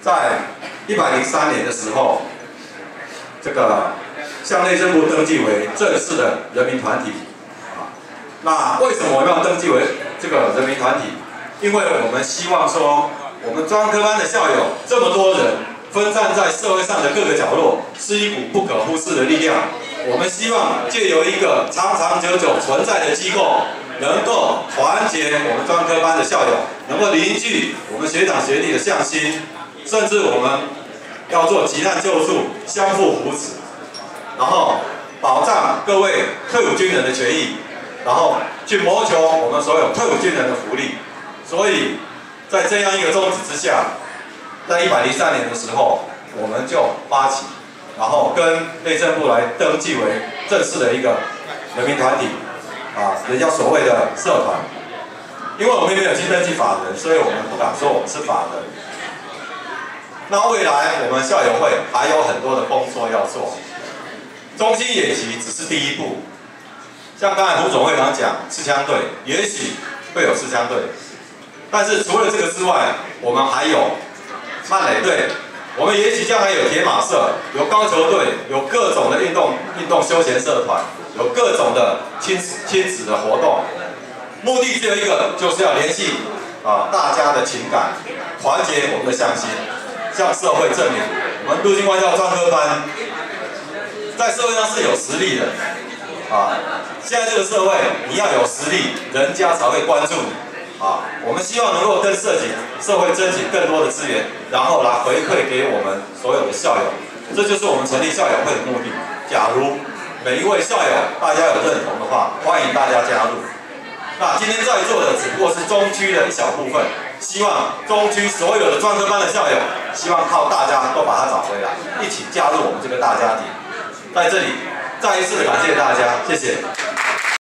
在103年的时候，这个向内政部登记为正式的人民团体。那为什么我们要登记为这个人民团体？因为我们希望说，我们专科班的校友这么多人，分散在社会上的各个角落，是一股不可忽视的力量。我们希望借由一个长长久久存在的机构，能够团结我们专科班的校友，能够凝聚我们学长学弟的向心，甚至我们要做急难救助，相互扶持，然后保障各位退伍军人的权益，然后去谋求我们所有退伍军人的福利。所以，在这样一个宗旨之下，在103年的时候，我们就发起，然后跟内政部来登记为正式的一个人民团体，人家所谓的社团。因为我们没有去登记法人，所以我们不敢说我们是法人。那未来我们校友会还有很多的工作要做，中心演习只是第一步。像刚才胡总会长讲，刺枪队也许会有刺枪队。但是除了这个之外，我们还有慢垒队，我们也许将来有铁马社，有高球队，有各种的运动休闲社团，有各种的亲子的活动。目的只有一个，就是要联系大家的情感，团结我们的向心，向社会证明我们陆军外交专科班在社会上是有实力的现在这个社会，你要有实力，人家才会关注你。我们希望能够跟社会争取更多的资源，然后来回馈给我们所有的校友，这就是我们成立校友会的目的。假如每一位校友大家有认同的话，欢迎大家加入。那今天在座的只不过是中区的一小部分，希望中区所有的专科班的校友，希望靠大家都把它找回来，一起加入我们这个大家庭。在这里再一次的感谢大家，谢谢。